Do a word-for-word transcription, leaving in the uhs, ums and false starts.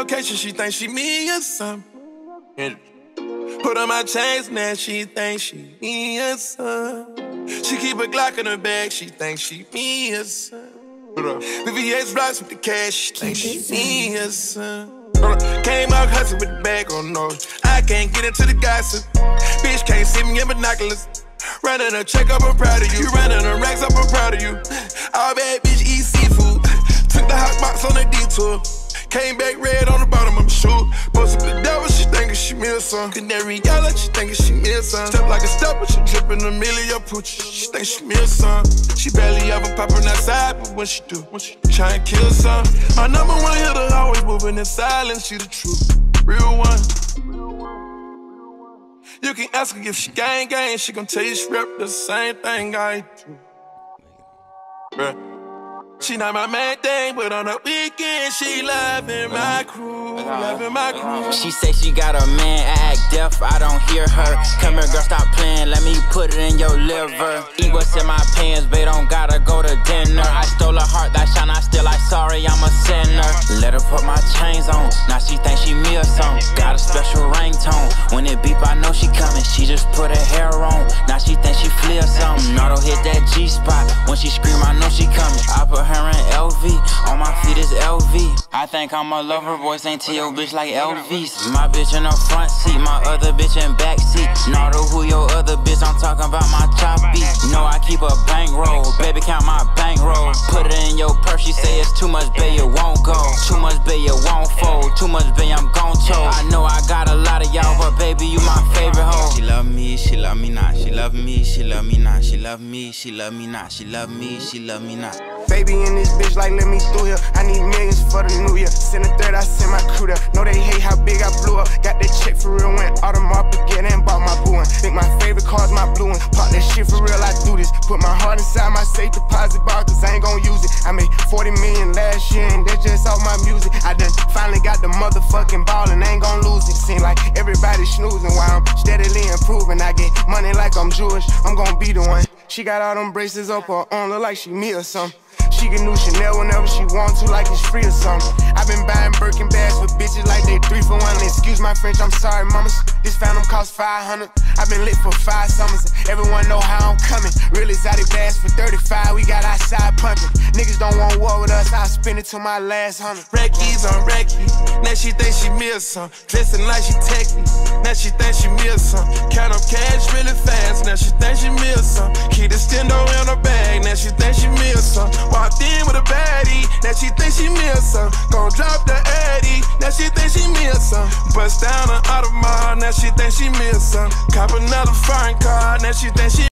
location, she thinks she me or something. Put on my chains, now she thinks she me or something. She keep a Glock in her bag, she thinks she me or something. V V S blocks with the cash, she thinks she me or something. Came out hustling with the bag, oh no, I can't get into the gossip. Bitch can't see me in binoculars. Running a check up, I'm proud of you. You running a racks up, I'm proud of you. All bad bitch eat seafood. Took the hot box on the detour. Came back red on the bottom of my shoe. Posted the devil, she thinking she me or something. Canary yellow, she thinking she me or something. Step like a stepper, she dripping a million poochie. She think she me or something. She barely ever popping outside, but when she do, when she try and kill something. My number one hitter always moving in silence, she the truth, real one. You can ask her if she gang gang, she gon' tell you she rep the same thing I do. Bruh. She not my main thing, but on the weekend she loving my crew, loving my crew. She say she got a man, I act deaf, I don't hear her. Come here girl, stop playing, let me put it in your liver. Eat what's in my pants, babe, don't gotta go to dinner. I stole a heart that shine, I still like sorry, I'm a sinner. Let her put my chains on, now she think she me or something. Got a special ringtone, when it beep I know she coming. She just put her hair on, now she think she flee or something. Auto hit that G-spot, when she scream I know she coming. I put her in L V, on my feet is L V. I think I'm a lover, boys ain't to your bitch like L V's. My bitch in the front seat, my other bitch in back seat. Nardo, who your other bitch, I'm talking about my choppy. No, I keep a bankroll, baby count my bankroll. Put it in your purse, she say it's too much, babe, it won't go. Too much, babe, it won't fold. Too much, babe, I'm gon' choke. I know I got a lot of y'all, but baby, you my favorite hoe. She love me, she love me not. She love me, she love me not. She love me, she love me not. She love me, she love me not. Baby in this bitch like let me through here. I need millions for the new year. Send a third, I send my crew there. Know they hate how big I blew up. Got that check for real, went Audemars Piguet and bought my blue one. Think my favorite car's my blue one. Pop that shit for real, I do this. Put my heart inside my safe deposit box, cause I ain't gon' use it. I made forty million last year and that's just off my music. I done finally got the motherfucking ball and I ain't gon' lose it. Seem like everybody snoozing while I'm steadily improving. I get money like I'm Jewish, I'm gon' be the one. She got all them braces up her arm, look like she me or something. She get new Chanel whenever she want to, like it's free or something. I been buying Birkin bags for bitches like they three for one. Excuse my French, I'm sorry, mamas. This phantom cost five hundred. I been lit for five summers. Everyone know how I'm coming. Real exotic bags for thirty-five. We got outside pumping. Niggas don't want war with us. I'll spend it till my last hundred. Reckies on Reckie. Now she think she me or something. Dressing like she techie. Now she think she me or something. Count up cash really fast. Now she think she me or something. Keep the stendo in her bag. Now she think she me or something. Walked in with a baddie, now she think she me or something. Gon' drop the Addy, now she think she me or something. Bust down an Audemars, now she think she me or something. Cop another foreign car, now she think she